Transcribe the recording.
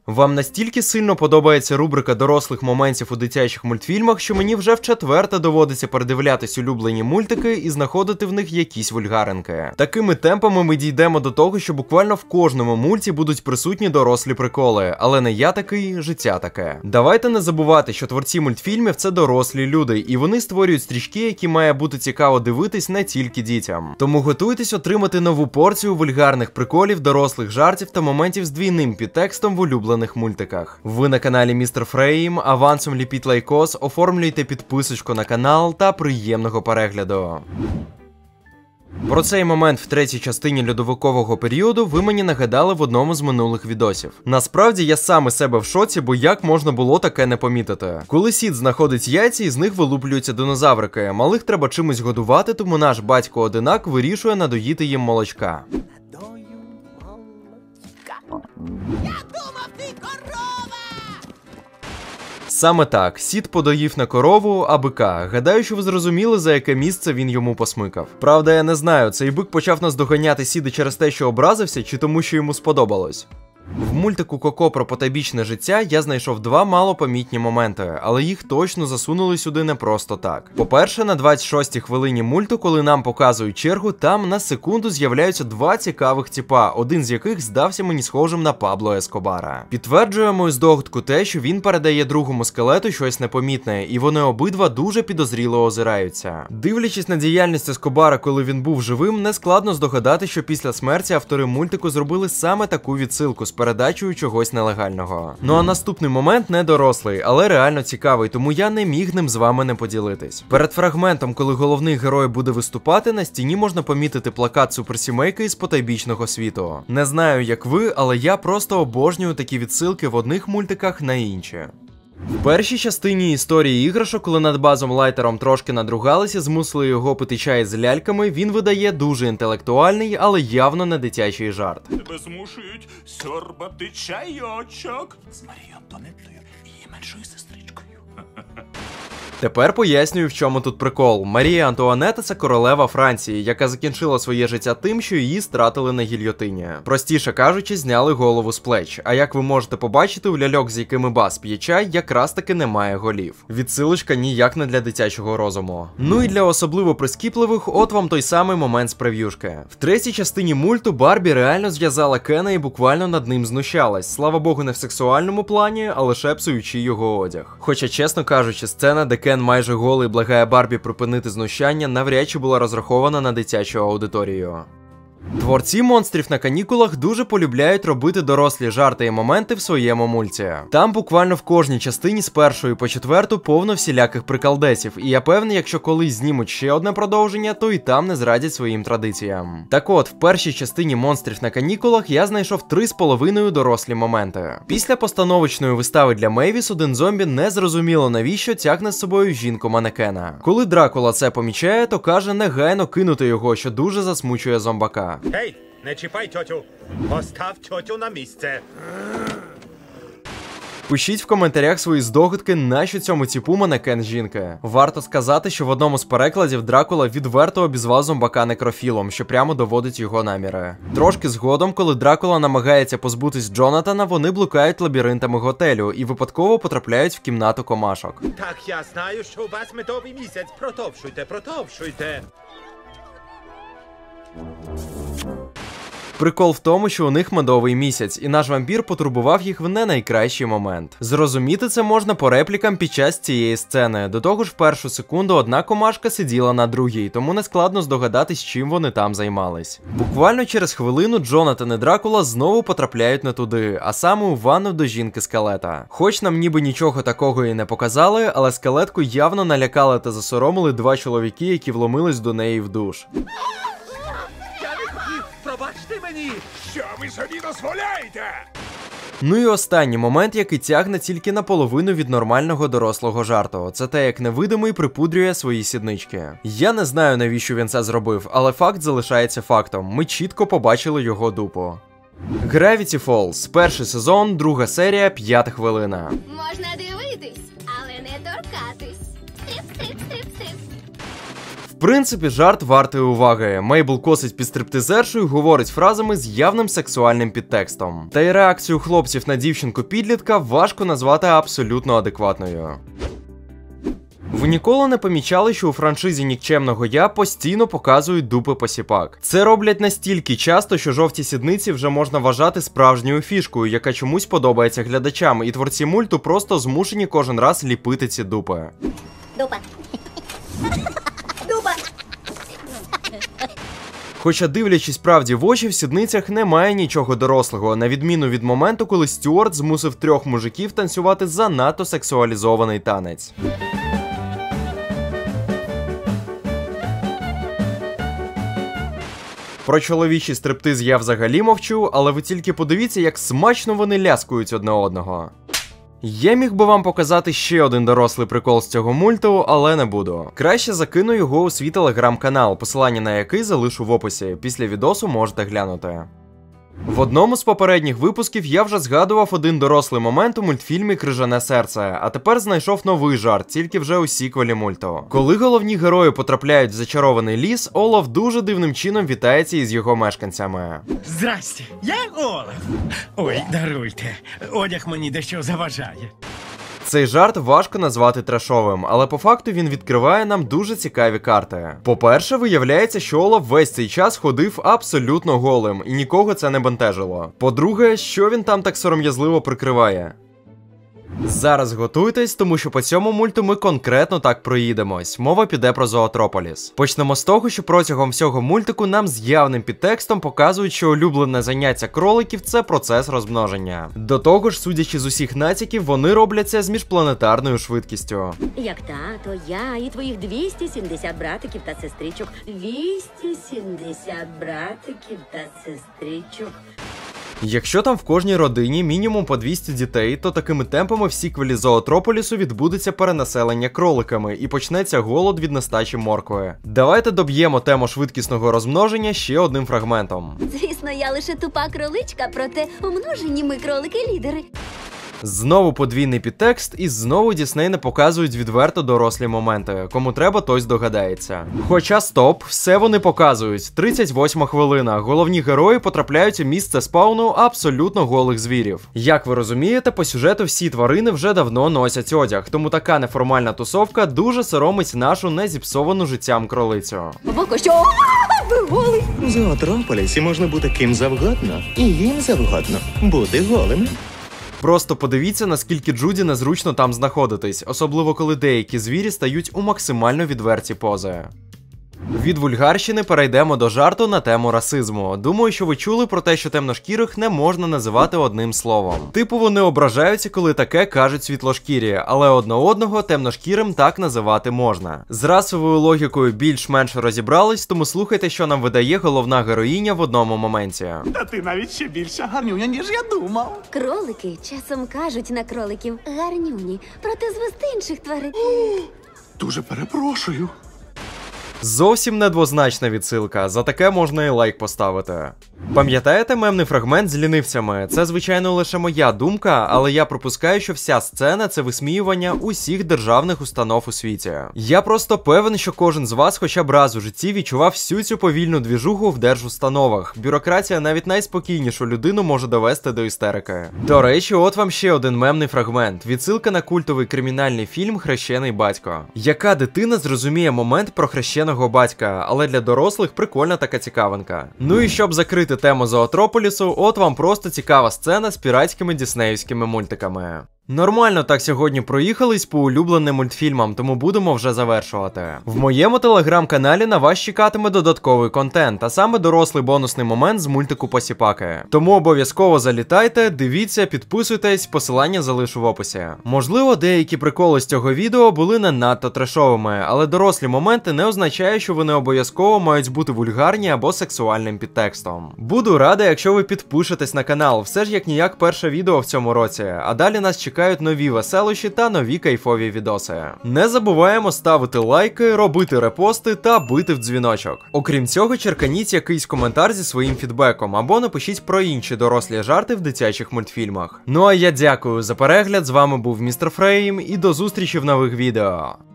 Вам настільки сильно подобається рубрика дорослих моментів у дитячих мультфільмах, що мені вже вчетверте доводиться передивлятись улюблені мультики і знаходити в них якісь вульгаринки. Такими темпами ми дійдемо до того, що буквально в кожному мульті будуть присутні дорослі приколи, але не я такий, життя таке. Давайте не забувати, що творці мультфільмів – це дорослі люди, і вони створюють стрічки, які має бути цікаво дивитись не тільки дітям. Тому готуйтесь отримати нову порцію вульгарних приколів, дорослих жартів та моментів з двійним підтекстом в улюблених мультиках. Ви на каналі Містер Фрейм, авансом ліпіть лайкос, оформлюйте підписочку на канал та приємного перегляду. Про цей момент в третій частині льодовикового періоду ви мені нагадали в одному з минулих відосів. Насправді я сам із себе в шоці, бо як можна було таке не помітити. Коли Сід знаходить яйця, із них вилуплюються динозаврики. Малих треба чимось годувати, тому наш батько-одинак вирішує надоїти їм молочка. Я думав, ти корова! Саме так, Сід подоїв не корову, а бика. Гадаю, що ви зрозуміли, за яке місце він йому посмикав. Правда, я не знаю, цей бик почав наздоганяти Сіда через те, що образився, чи тому, що йому сподобалось. В мультику Коко про потойбічне життя я знайшов два малопомітні моменти, але їх точно засунули сюди не просто так. По-перше, на 26-й хвилині мульту, коли нам показують чергу, там на секунду з'являються два цікавих типа, один з яких здався мені схожим на Пабло Ескобара. Підтверджує мою здогадку те, що він передає другому скелету щось непомітне, і вони обидва дуже підозріло озираються. Дивлячись на діяльність Ескобара, коли він був живим, не складно здогадати, що після смерті автори мультику зробили саме таку відсилку з передачею чогось нелегального. Ну а наступний момент не дорослий, але реально цікавий, тому я не міг ним з вами не поділитись. Перед фрагментом, коли головний герой буде виступати, на стіні можна помітити плакат суперсімейки із потойбічного світу. Не знаю, як ви, але я просто обожнюю такі відсилки в одних мультиках на інші. В першій частині історії іграшок, коли над Базом Лайтером трошки надругалися, змусили його пити чай з ляльками, він видає дуже інтелектуальний, але явно не дитячий жарт. Тебе змушують сьорбати чайочок з Марією Антуанеттою і її меншою сестричкою. Тепер пояснюю, в чому тут прикол. Марія Антуанетта – це королева Франції, яка закінчила своє життя тим, що її стратили на гільйотині. Простіше кажучи, зняли голову з плеч. А як ви можете побачити, у ляльок, з якими Баз п'є чай, якраз таки немає голів. Відсилочка ніяк не для дитячого розуму. Ну і для особливо прискіпливих, от вам той самий момент з прев'юшки. В третій частині мульту Барбі реально зв'язала Кена і буквально над ним знущалась. Слава Богу, не в сексуальному плані, а лише псуючи його одяг. Хоча, чесно кажучи, сцена, де Кен майже голий благає Барбі припинити знущання, навряд чи була розрахована на дитячу аудиторію. Творці монстрів на канікулах дуже полюбляють робити дорослі жарти і моменти в своєму мульті. Там буквально в кожній частині з першої по четверту повно всіляких приколдесів, і я певний, якщо колись знімуть ще одне продовження, то і там не зрадять своїм традиціям. Так от, в першій частині монстрів на канікулах я знайшов 3,5 дорослі моменти. Після постановочної вистави для Мейвіс один зомбі незрозуміло навіщо тягне з собою жінку-манекена. Коли Дракула це помічає, то каже негайно кинути його, що дуже засмучує зомбака. Гей, не чіпай тьотю! Постав тьотю на місце! Пишіть в коментарях свої здогадки, нащо цьому типу манекен жінки. Варто сказати, що в одному з перекладів Дракула відверто обізвав зомбака некрофілом, що прямо доводить його наміри. Трошки згодом, коли Дракула намагається позбутись Джонатана, вони блукають лабіринтами готелю і випадково потрапляють в кімнату комашок. Так, я знаю, що у вас медовий місяць. Протовшуйте, протовшуйте! Прикол в тому, що у них медовий місяць, і наш вампір потурбував їх в не найкращий момент. Зрозуміти це можна по реплікам під час цієї сцени. До того ж, в першу секунду одна комашка сиділа на другій, тому не складно здогадатись, чим вони там займались. Буквально через хвилину Джонатан і Дракула знову потрапляють не туди, а саме у ванну до жінки-скелета. Хоч нам ніби нічого такого і не показали, але скелетку явно налякали та засоромили два чоловіки, які вломились до неї в душ. Пробачте мені! Що ви собі дозволяєте? Ну і останній момент, який тягне тільки наполовину від нормального дорослого жарту. Це те, як невидимий припудрює свої сіднички. Я не знаю, навіщо він це зробив, але факт залишається фактом. Ми чітко побачили його дупу. Gravity Falls. Перший сезон, друга серія, 5 хвилина. Можна дивитись, але не торкатись. Стрип, стрип, стрип, стрип. принципі, жарт вартий уваги. Мейбл косить під стриптизершу і говорить фразами з явним сексуальним підтекстом. Та й реакцію хлопців на дівчинку-підлітка важко назвати абсолютно адекватною. Ви ніколи не помічали, що у франшизі Нікчемного Я постійно показують дупи посіпак? Це роблять настільки часто, що жовті сідниці вже можна вважати справжньою фішкою, яка чомусь подобається глядачам, і творці мульту просто змушені кожен раз ліпити ці дупи. Дупа. Дупа. Хоча, дивлячись правді в очі, в сідницях немає нічого дорослого, на відміну від моменту, коли Стюарт змусив 3 мужиків танцювати занадто сексуалізований танець. Про чоловічий стриптиз я взагалі мовчу, але ви тільки подивіться, як смачно вони ляскують одне одного. Я міг би вам показати ще один дорослий прикол з цього мульту, але не буду. Краще закину його у свій телеграм-канал, посилання на який залишу в описі. Після відосу можете глянути. В одному з попередніх випусків я вже згадував один дорослий момент у мультфільмі «Крижане серце», а тепер знайшов новий жарт, тільки вже у сіквелі мульту. Коли головні герої потрапляють в зачарований ліс, Олаф дуже дивним чином вітається із його мешканцями. Здрасте, я Олаф. Ой, даруйте, одяг мені дещо заважає. Цей жарт важко назвати трешовим, але по факту він відкриває нам дуже цікаві карти. По-перше, виявляється, що Олаф весь цей час ходив абсолютно голим, і нікого це не бентежило. По-друге, що він там так сором'язливо прикриває? Зараз готуйтесь, тому що по цьому мульту ми конкретно так проїдемось. Мова піде про Зоотрополіс. Почнемо з того, що протягом всього мультику нам з явним підтекстом показують, що улюблене заняття кроликів – це процес розмноження. До того ж, судячи з усіх натяків, вони роблять це з міжпланетарною швидкістю. Як тато, я і твоїх 270 братиків та сестричок. 270 братиків та сестричок. Якщо там в кожній родині мінімум по 200 дітей, то такими темпами в сіквелі Зоотрополісу відбудеться перенаселення кроликами і почнеться голод від нестачі моркви. Давайте доб'ємо тему швидкісного розмноження ще одним фрагментом. Звісно, я лише тупа кроличка, проте умножені ми кролики-лідери. Знову подвійний підтекст, і знову Дісней не показують відверто дорослі моменти. Кому треба, той здогадається. Хоча стоп, все вони показують. 38 хвилина. Головні герої потрапляють у місце спауну абсолютно голих звірів. Як ви розумієте, по сюжету всі тварини вже давно носять одяг, тому така неформальна тусовка дуже соромить нашу незіпсовану життям кролицю. Воко, що? Ви голий? В Зоотрополісі можна бути ким завгодно, і їм завгодно бути голими. Просто подивіться, наскільки Джуді незручно там знаходитись, особливо коли деякі звірі стають у максимально відверті пози. Від вульгарщини перейдемо до жарту на тему расизму. Думаю, що ви чули про те, що темношкірих не можна називати одним словом. Типу вони ображаються, коли таке кажуть світлошкірі, але одного темношкірим так називати можна. З расовою логікою більш-менш розібрались, тому слухайте, що нам видає головна героїня в одному моменті. Та ти навіть ще більша гарнюня, ніж я думав. Кролики часом кажуть на кроликів гарнюні, проте звести інших тварин. Дуже перепрошую. Зовсім недвозначна відсилка, за таке можна і лайк поставити. Пам'ятаєте мемний фрагмент з лінивцями? Це, звичайно, лише моя думка, але я припускаю, що вся сцена – це висміювання усіх державних установ у світі. Я просто певен, що кожен з вас хоча б раз у житті відчував всю цю повільну двіжуху в держустановах. Бюрократія навіть найспокійнішу людину може довести до істерики. До речі, от вам ще один мемний фрагмент. Відсилка на культовий кримінальний фільм «Хрещений батько». Яка дитина зрозуміє момент про хрещеного батька, але для дорослих прикольна така цікавинка. Ну і щоб закрити тему Зоотрополісу, от вам просто цікава сцена з піратськими діснеївськими мультиками. Нормально так сьогодні проїхались по улюбленим мультфільмам, тому будемо вже завершувати. В моєму телеграм-каналі на вас чекатиме додатковий контент, а саме дорослий бонусний момент з мультику Посіпаки. Тому обов'язково залітайте, дивіться, підписуйтесь, посилання залишу в описі. Можливо, деякі приколи з цього відео були не надто трешовими, але дорослі моменти не означає, що вони обов'язково мають бути вульгарні або сексуальним підтекстом. Буду радий, якщо ви підпишетесь на канал, все ж як ніяк перше відео в цьому році, а далі нас чекають нові веселощі та нові кайфові відоси. Не забуваємо ставити лайки, робити репости та бити в дзвіночок. Окрім цього, черканіть якийсь коментар зі своїм фідбеком або напишіть про інші дорослі жарти в дитячих мультфільмах. Ну а я дякую за перегляд, з вами був Містер Фрейм і до зустрічі в нових відео.